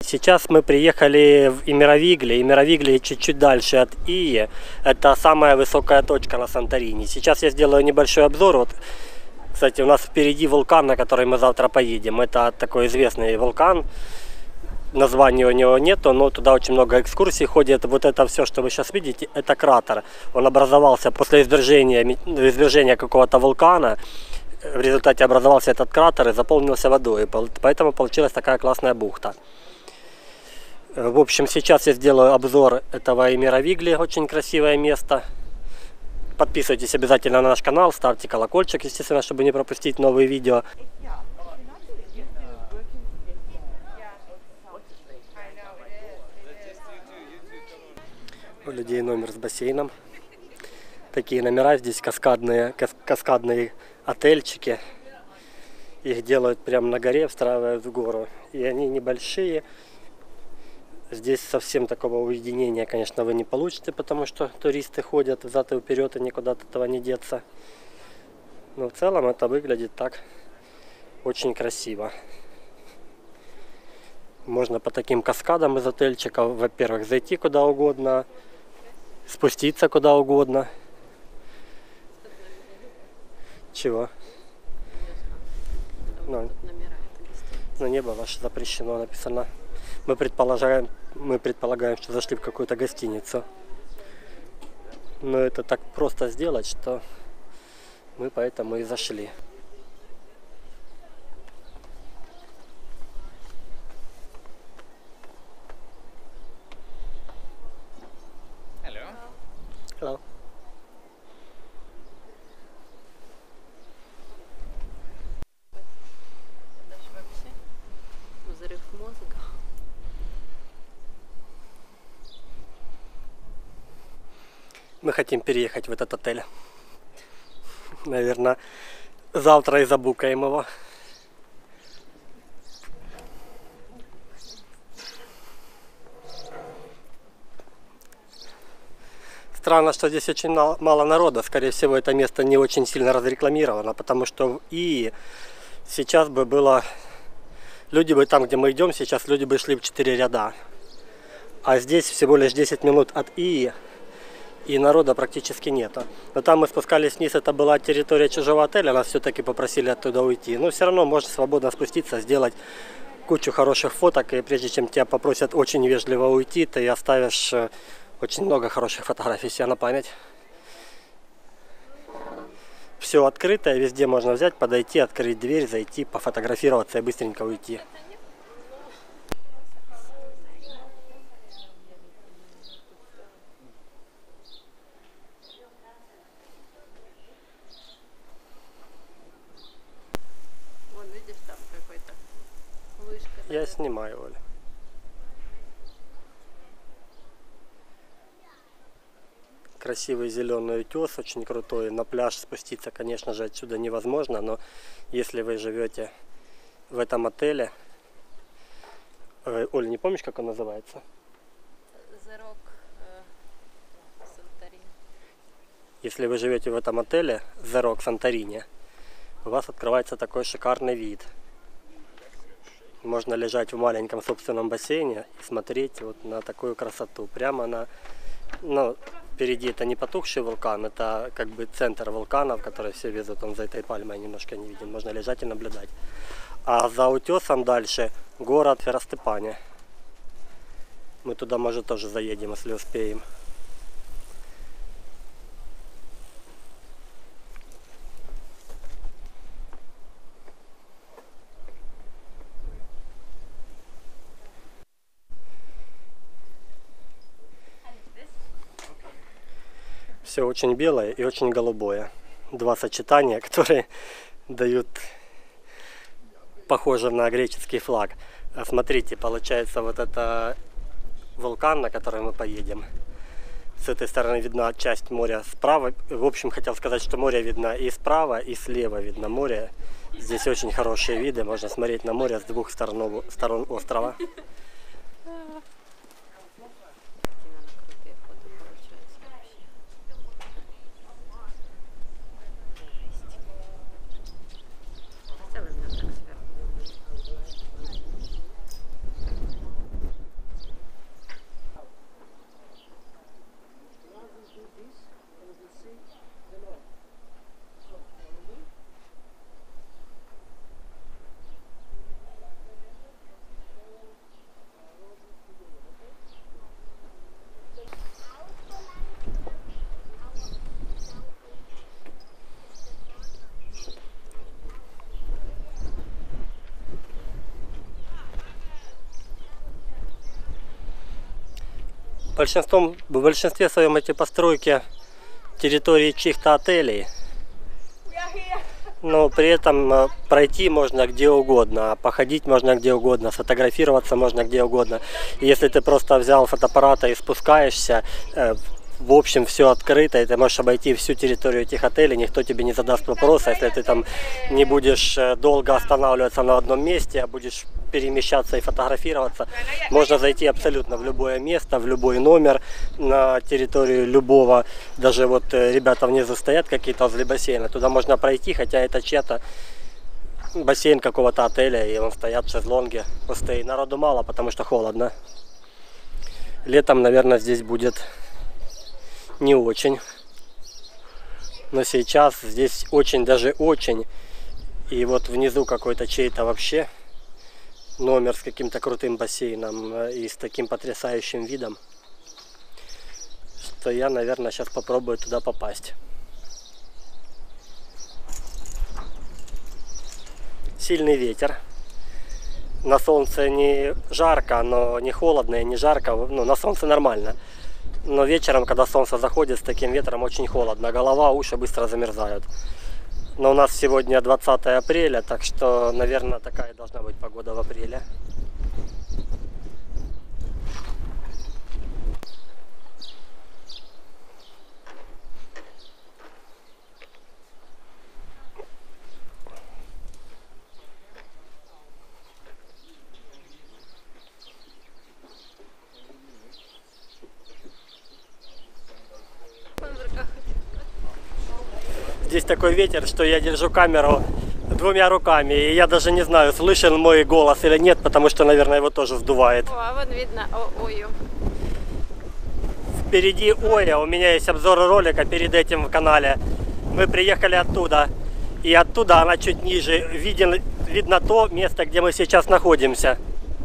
Сейчас мы приехали в Имеровигле. Имеровигле чуть-чуть дальше от Ии. Это самая высокая точка на Санторини. Сейчас я сделаю небольшой обзор. Вот, кстати, у нас впереди вулкан, на который мы завтра поедем. Это такой известный вулкан. Названия у него нету, но туда очень много экскурсий ходит. Вот это все, что вы сейчас видите, это кратер. Он образовался после извержения какого-то вулкана. В результате образовался этот кратер и заполнился водой. Поэтому получилась такая классная бухта. В общем, сейчас я сделаю обзор этого Имеровигли. Очень красивое место. Подписывайтесь обязательно на наш канал, ставьте колокольчик, естественно, чтобы не пропустить новые видео. У людей номер с бассейном. Такие номера здесь каскадные отельчики. Их делают прямо на горе, встраивают в гору. И они небольшие. Здесь совсем такого уединения, конечно, вы не получите, потому что туристы ходят взад и вперед, и никуда от этого не деться. Но в целом это выглядит так очень красиво. Можно по таким каскадам из отельчиков, во-первых, зайти куда угодно, спуститься куда угодно. Чего? Ну, небо ваше запрещено, написано. Мы предполагаем, что зашли в какую-то гостиницу. Но это так просто сделать, что мы поэтому и зашли. Hello. Взрыв мозга. Мы хотим переехать в этот отель. Наверное, завтра и забукаем его. Странно, что здесь очень мало народа. Скорее всего, это место не очень сильно разрекламировано, потому что в Ии сейчас бы было... Люди бы там, где мы идем, сейчас люди бы шли в 4 ряда. А здесь всего лишь 10 минут от Ии, и народа практически нету. Но там мы спускались вниз, это была территория чужого отеля, нас все-таки попросили оттуда уйти. Но все равно можно свободно спуститься, сделать кучу хороших фоток, и прежде чем тебя попросят очень вежливо уйти, ты оставишь очень много хороших фотографий себе на память. Все открытое, везде можно взять, подойти, открыть дверь, зайти, пофотографироваться и быстренько уйти. Вон, видишь, там какой-то вышка. Я снимаю, Оля. Красивый зеленый утес, очень крутой. На пляж спуститься, конечно же, отсюда невозможно, но если вы живете в этом отеле... Оля, не помнишь, как он называется? The Rock Санторини. Если вы живете в этом отеле The Rock Санторини, у вас открывается такой шикарный вид. Можно лежать в маленьком собственном бассейне и смотреть вот на такую красоту. Прямо на... Ну, впереди это не потухший вулкан, это как бы центр вулкана, в который все везут. Он за этой пальмой немножко не виден. Можно лежать и наблюдать. А за утесом дальше город Феростепане. Мы туда, может, тоже заедем, если успеем. Все очень белое и очень голубое. Два сочетания, которые дают похоже на греческий флаг. Смотрите, получается вот это вулкан, на который мы поедем. С этой стороны видна часть моря справа. В общем, хотел сказать, что море видно и справа, и слева видно море. Здесь очень хорошие виды. Можно смотреть на море с двух сторон острова. В большинстве своем эти постройки территории чьих-то отелей. Но при этом пройти можно где угодно, походить можно где угодно, сфотографироваться можно где угодно. И если ты просто взял фотоаппарат и спускаешься, в общем, все открыто, и ты можешь обойти всю территорию этих отелей, никто тебе не задаст вопроса, если ты там не будешь долго останавливаться на одном месте, а будешь перемещаться и фотографироваться. Можно зайти абсолютно в любое место, в любой номер, на территорию любого, даже вот ребята внизу стоят какие-то возле бассейна, туда можно пройти, хотя это чья-то бассейн какого-то отеля, и вон стоят шезлонги пустые. Народу мало, потому что холодно. Летом, наверное, здесь будет не очень, но сейчас здесь очень, даже очень. И вот внизу какой-то чей-то вообще номер с каким-то крутым бассейном и с таким потрясающим видом, что я, наверное, сейчас попробую туда попасть. Сильный ветер. На солнце не жарко, но не холодно и не жарко. Ну, на солнце нормально. Но вечером, когда солнце заходит, с таким ветром очень холодно. Голова, уши быстро замерзают. Но у нас сегодня 20 апреля, так что, наверное, такая должна быть погода в апреле. Здесь такой ветер, что я держу камеру двумя руками. И я даже не знаю, слышен мой голос или нет, потому что, наверное, его тоже сдувает. О, а вон видно Ою. Впереди Оя, у меня есть обзор ролика перед этим в канале. Мы приехали оттуда. И оттуда она чуть ниже. Видно то место, где мы сейчас находимся.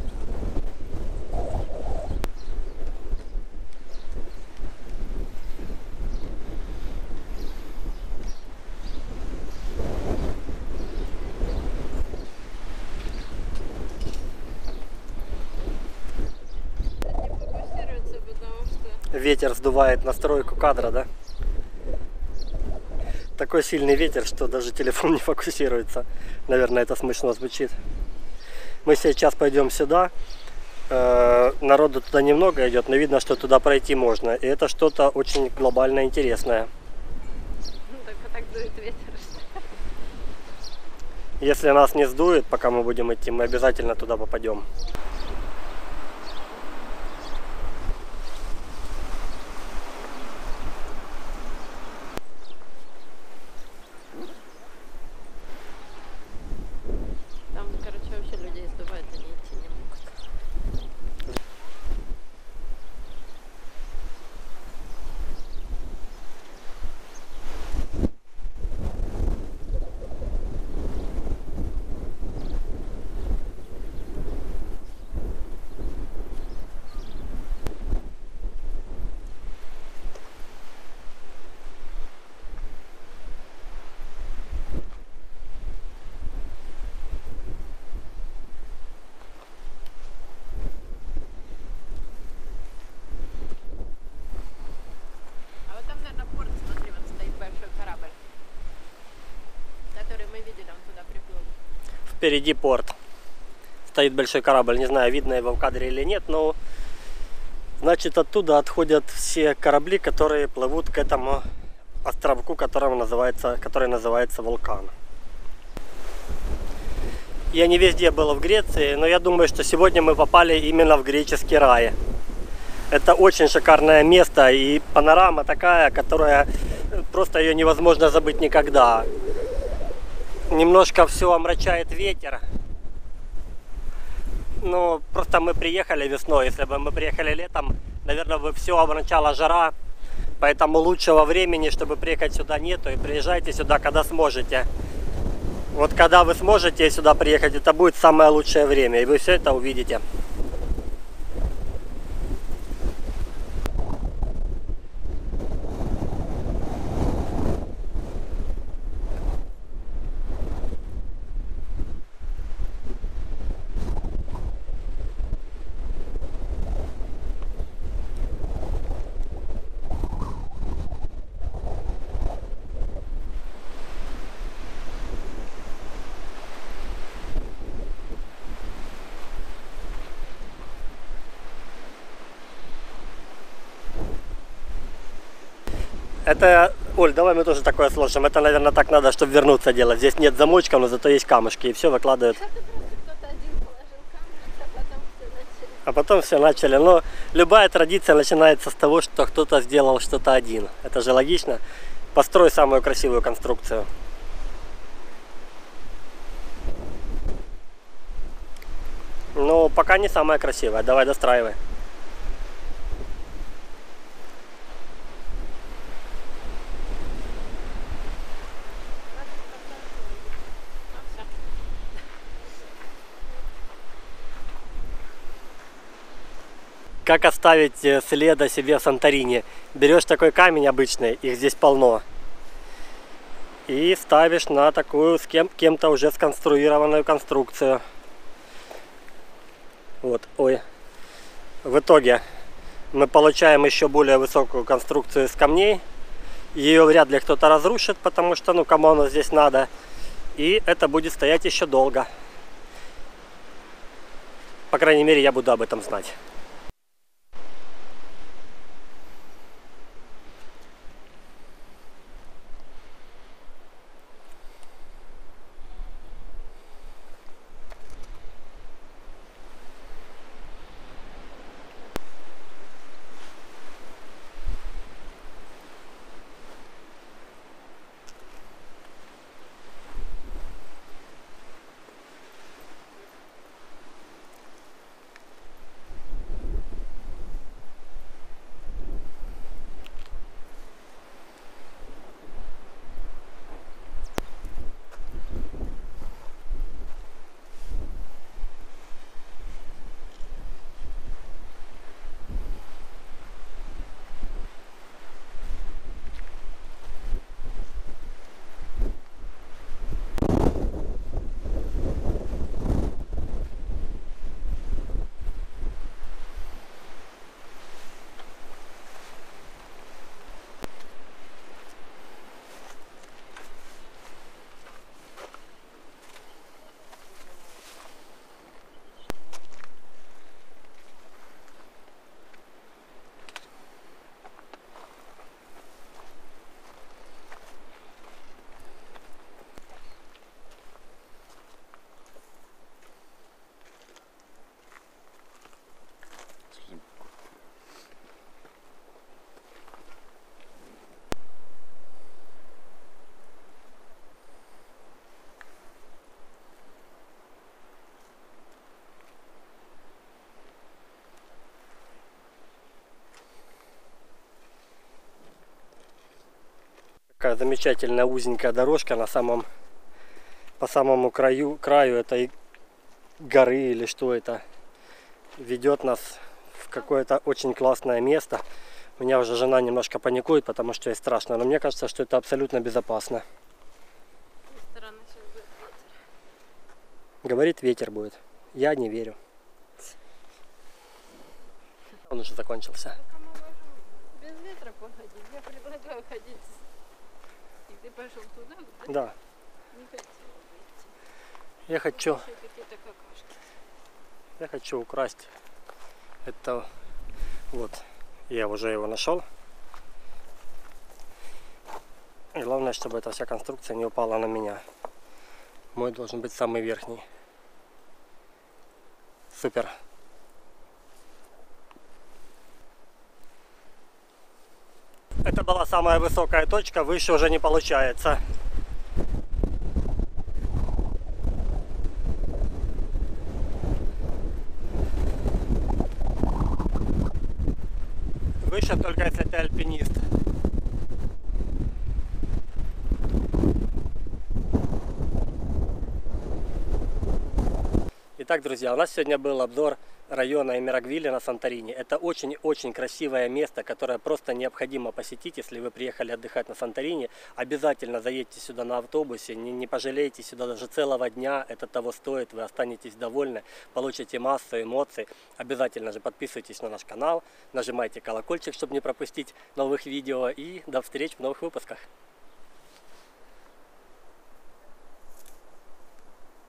Ветер сдувает настройку кадра, да? Такой сильный ветер, что даже телефон не фокусируется. Наверное, это смешно звучит. Мы сейчас пойдем сюда. Народу туда немного идет, но видно, что туда пройти можно. И это что-то очень глобально интересное. Только так дует ветер. Если нас не сдует, пока мы будем идти, мы обязательно туда попадем. Впереди порт. Стоит большой корабль. Не знаю, видно его в кадре или нет, но значит оттуда отходят все корабли, которые плывут к этому островку, который называется Вулкан. Я не везде был в Греции, но я думаю, что сегодня мы попали именно в греческий рай. Это очень шикарное место и панорама такая, которая просто ее невозможно забыть никогда. Немножко все омрачает ветер. Ну, просто мы приехали весной. Если бы мы приехали летом, наверное, бы все омрачала жара. Поэтому лучшего времени, чтобы приехать сюда, нету. И приезжайте сюда, когда сможете. Вот когда вы сможете сюда приехать, это будет самое лучшее время. И вы все это увидите. Это, Оль, давай мы тоже такое сложим. Это, наверное, так надо, чтобы вернуться делать. Здесь нет замочка, но зато есть камушки. И все выкладывают. Это просто кто-то один положил камушек, а потом все начали. А потом все начали. Но любая традиция начинается с того, что кто-то сделал что-то один. Это же логично. Построй самую красивую конструкцию. Но пока не самая красивая. Давай достраивай. Как оставить следа себе в Санторини? Берешь такой камень обычный, их здесь полно, и ставишь на такую с кем-то уже сконструированную конструкцию. Вот, ой. В итоге мы получаем еще более высокую конструкцию из камней. Ее вряд ли кто-то разрушит, потому что, ну, кому оно здесь надо. И это будет стоять еще долго. По крайней мере, я буду об этом знать. Такая замечательная узенькая дорожка по самому краю этой горы, или что это, ведет нас в какое-то очень классное место. У меня уже жена немножко паникует, потому что ей страшно, но мне кажется, что это абсолютно безопасно. Говорит, ветер будет. Я не верю. Он уже закончился. Пока мы можем без ветра походить. Я предлагаю ходить. И ты пошел туда, где Да. не хотел выйти. Я хочу украсть это. Вот. Я уже его нашел. И главное, чтобы эта вся конструкция не упала на меня. Мой должен быть самый верхний. Супер. Это была самая высокая точка, выше уже не получается. Выше только если ты альпинист. Итак, друзья, у нас сегодня был обзор района Эмерагвиле на Санторини. Это очень-очень красивое место, которое просто необходимо посетить, если вы приехали отдыхать на Санторини. Обязательно заедьте сюда на автобусе, не пожалеете сюда даже целого дня, это того стоит, вы останетесь довольны, получите массу эмоций. Обязательно же подписывайтесь на наш канал, нажимайте колокольчик, чтобы не пропустить новых видео, и до встречи в новых выпусках.